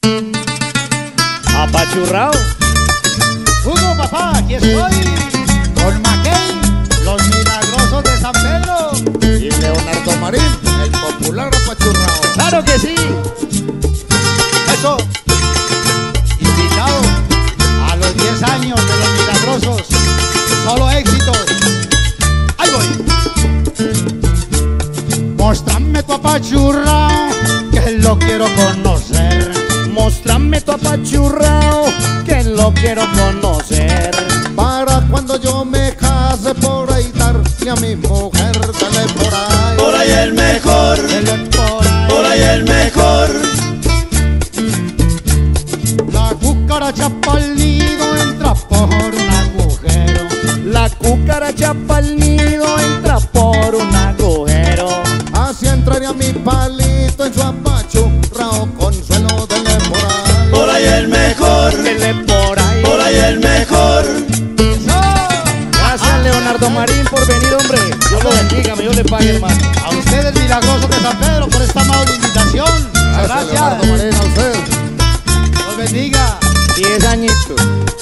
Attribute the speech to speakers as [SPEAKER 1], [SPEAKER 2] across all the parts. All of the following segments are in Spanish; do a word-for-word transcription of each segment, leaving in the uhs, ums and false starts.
[SPEAKER 1] Apachurrao.
[SPEAKER 2] Hugo, papá, aquí estoy con Mackay, los milagrosos de San Pedro.
[SPEAKER 3] Y Leonardo Marín, el popular apachurrao.
[SPEAKER 1] ¡Claro que sí!
[SPEAKER 2] Eso, invitado a los diez años de los milagrosos. Solo éxitos. Ahí voy. Móstrame tu apachurrao, que lo quiero conocer.
[SPEAKER 1] Móstrame tu apachurrao, que lo quiero conocer.
[SPEAKER 3] Para cuando yo me case por ahí darle a mi mujer, dale por ahí.
[SPEAKER 4] Por ahí el mejor,
[SPEAKER 2] Dele por ahí.
[SPEAKER 4] por ahí el mejor.
[SPEAKER 2] La cucaracha pa'l nido entra por un agujero.
[SPEAKER 1] La cucaracha pa'l nido entra por un agujero.
[SPEAKER 3] Así entraría mi palito en su apachurrao, consuelo, dale por ahí.
[SPEAKER 4] Por ahí el mejor,
[SPEAKER 1] Dele por ahí.
[SPEAKER 4] por ahí el mejor.
[SPEAKER 1] Gracias, Leonardo Marín, por venir, hombre. Dios lo bendiga, Dios le pague, hermano.
[SPEAKER 2] A ustedes, milagrosos de San Pedro, por esta amable invitación.
[SPEAKER 3] Gracias, Leonardo
[SPEAKER 2] Gracias.
[SPEAKER 3] Marín, a usted.
[SPEAKER 2] Dios bendiga.
[SPEAKER 1] Diez añitos.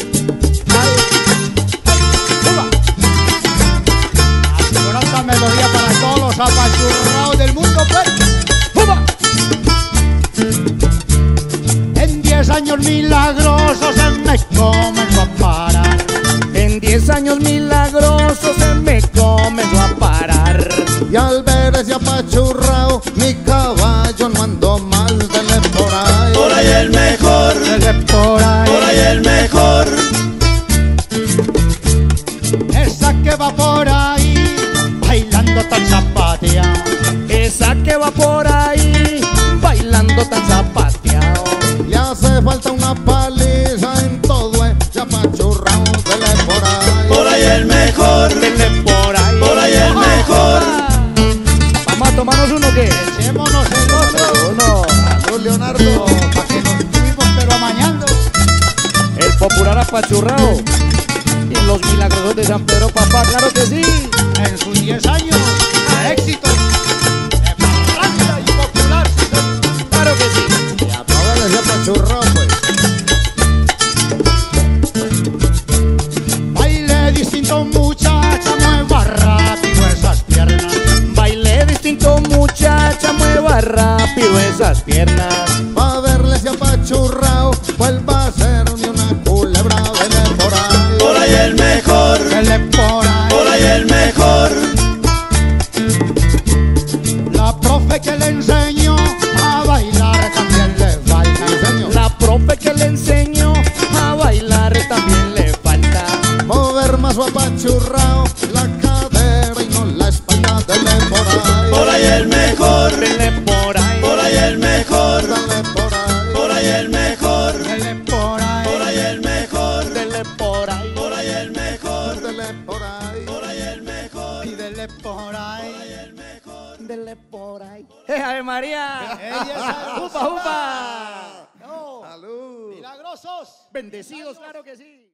[SPEAKER 2] Aseguramos la melodía para todos los apachurrados del mundo, pues.
[SPEAKER 1] ¡Juba!
[SPEAKER 2] En diez años milagrosos se me comenzó a parar.
[SPEAKER 1] En diez años milagrosos se me comenzó a parar.
[SPEAKER 3] Y al ver ese apachurrao, mi caballo no andó mal, dale por ahí.
[SPEAKER 4] Por ahí el mejor,
[SPEAKER 2] Dele por ahí.
[SPEAKER 4] por ahí el mejor.
[SPEAKER 2] Esa que va por ahí, bailando tan zapateado.
[SPEAKER 1] Esa que va por ahí, bailando tan zapateado.
[SPEAKER 3] Le hace falta una paliza en todo ese apachurrao, dale por ahí.
[SPEAKER 4] Por ahí el mejor,
[SPEAKER 1] Dele por ahí.
[SPEAKER 4] por ahí el mejor.
[SPEAKER 1] Vamos a tomarnos uno, ¿qué?
[SPEAKER 2] Echémonos el otro.
[SPEAKER 1] Uno.
[SPEAKER 3] Salud, Leonardo.
[SPEAKER 2] Para que nos fuimos pero amañando.
[SPEAKER 1] El popular apachurrao. Y los milagrosos de San Pedro, papá, claro que sí.
[SPEAKER 2] En sus diez años de éxitos. De parranda y popular.
[SPEAKER 1] Claro que sí.
[SPEAKER 3] Y a ver ese apachurrao, pues.
[SPEAKER 2] Baile distinto, muchacha, mueva rápido esas piernas.
[SPEAKER 1] Baile distinto, muchacha, mueva rápido esas piernas.
[SPEAKER 3] Pa' verle ese apachurrao, vuelva a ser ni una culebra, dale por ahí.
[SPEAKER 4] Por ahí el mejor,
[SPEAKER 2] Dele por ahí.
[SPEAKER 4] por ahí el mejor.
[SPEAKER 2] La profe que le enseñó a bailar también le falta.
[SPEAKER 1] La profe que le enseñó a bailar también le falta.
[SPEAKER 3] Mover más su apachurrao, la cadera y no la espalda, dale por ahí.
[SPEAKER 4] Por ahí el mejor,
[SPEAKER 1] Dele por ahí.
[SPEAKER 4] por ahí el mejor.
[SPEAKER 3] Dale por ahí.
[SPEAKER 4] Por ahí el mejor,
[SPEAKER 2] Dele por ahí.
[SPEAKER 4] por ahí el mejor.
[SPEAKER 1] Dele por ahí.
[SPEAKER 4] Por ahí el mejor,
[SPEAKER 3] Dale por ahí.
[SPEAKER 4] por ahí el mejor.
[SPEAKER 2] Y dele por ahí.
[SPEAKER 1] Dele por ahí. ¡Eh, Ave María!
[SPEAKER 2] Ella es
[SPEAKER 1] ¡Upa, upa!
[SPEAKER 2] No,
[SPEAKER 3] Salud.
[SPEAKER 2] milagrosos.
[SPEAKER 1] Bendecidos, claro que sí.